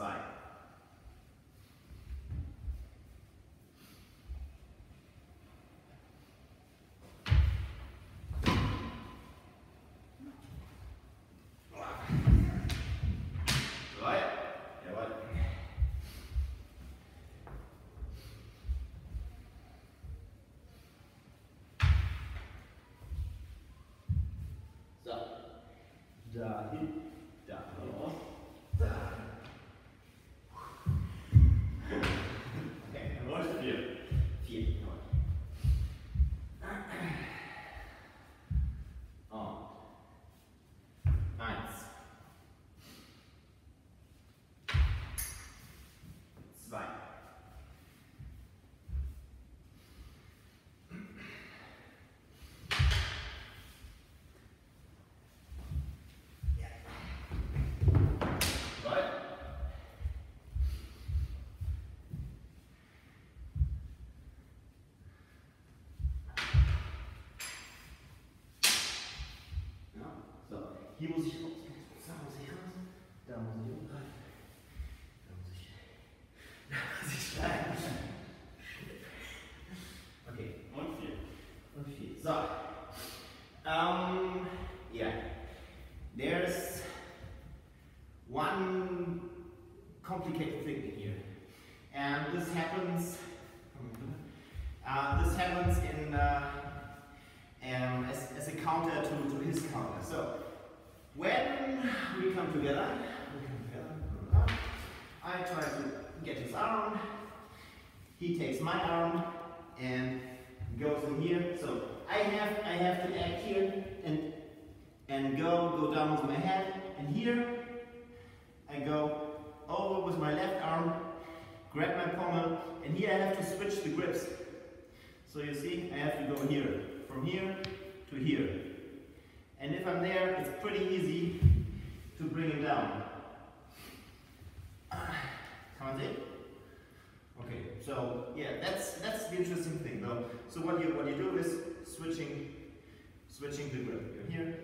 2. Dahin, da raus, da. Okay, dann wollte ich 4. 4, jawohl. Und 1, 2. Hier muss ich raus, da muss ich umgreifen, da muss ich schreiben. Okay, und 4. Und 4. So. Yeah. There's one complicated thing here. And this happens in as a counter to his counter. So when we come together, I try to get his arm, he takes my arm and goes in here. So I have to act here and go down with my head, and here I go over with my left arm, grab my pommel, and here I have to switch the grips. So you see, I have to go here, from here to here. And if I'm there, it's pretty easy to bring him down. Come on, see? Okay, so yeah, that's the interesting thing though. So what you do is switching the grip. You're here,